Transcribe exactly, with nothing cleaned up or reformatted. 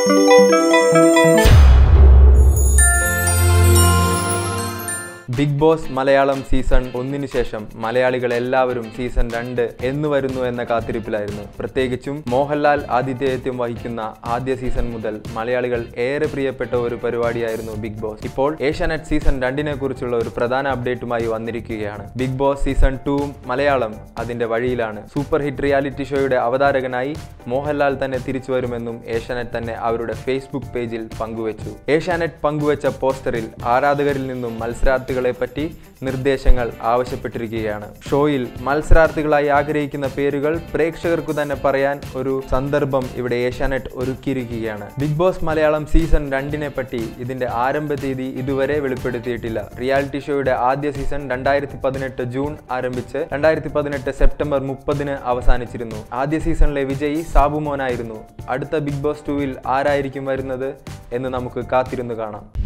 Big boss Malayalam season ഒന്നിനു ശേഷം മലയാളികൾ എല്ലാവരും സീസൺ രണ്ട് എന്ന് വരുന്നു എന്ന കാത്തിരിപ്പിലായിരുന്നു. പ്രത്യേകിച്ചും മോഹൻലാൽ ആതിഥേയത്വം വഹിക്കുന്ന ആദ്യ സീസൺ മുതൽ മലയാളികൾ ഏറെ പ്രിയപ്പെട്ട ഒരു പരിപാടിയായിരുന്നു ബിഗ് ബോസ്. ഇപ്പോൾ ഏഷ്യാനെറ്റ് സീസൺ രണ്ടിനെ കുറിച്ചുള്ള ഒരു പ്രധാന അപ്ഡേറ്റുമായി വന്നിരിക്കുകയാണ്. Big boss season two Malayalam അതിന്റെ വഴിയിലാണ്. സൂപ്പർ ഹിറ്റ് റിയാലിറ്റി ഷോയുടെ അവതാരകനായി മോഹൻലാൽ തന്നെ തിരിച്ചു വരുമെന്നും ഏഷ്യാനെറ്റ് തന്നെ അവരുടെ ഫേസ്ബുക്ക് പേജിൽ പങ്കുവച്ചു. ഏഷ്യാനെറ്റ് പങ്കുവച്ച പോസ്റ്ററിൽ ആരാധകരിൽ നിന്നും മത്സരാർത്ഥികൾ പറ്റി നിർദ്ദേശങ്ങൾ ആവശ്യപ്പെട്ടിരിക്കുകയാണ്. ഷോയിൽ മത്സരാർത്ഥികളായി ആഗ്രഹിക്കുന്ന പേരുകൾ പ്രേക്ഷകർക്കു തന്നെ പറയാൻ ഒരു സന്ദർഭം ഇവിടെ ഏഷ്യാനെറ്റ് ഒരുക്കിയിരിക്കുകയാണ്. ബിഗ് ബോസ് മലയാളം സീസൺ രണ്ടിനെ പറ്റി ഇതിന്റെ ആരംഭ തീയതി ഇതുവരെ വെളിപ്പെടുത്തിയിട്ടില്ല. റിയാലിറ്റി ഷോയുടെ ആദ്യ സീസൺ രണ്ടായിരത്തി പതിനെട്ട് ജൂൺ ആരംഭിച്ച് രണ്ടായിരത്തി പതിനെട്ട് സെപ്റ്റംബർ മുപ്പതിന് അവസാനിച്ചിരുന്നു. ആദ്യ സീസണിലെ വിജയി സാബുമോനായിരുന്നു. അടുത്ത ബിഗ് ബോസ് ടൂവിൽ ആരായിരിക്കും വരുന്നത് എന്ന് നമുക്ക് കാത്തിരുന്നു കാണാം.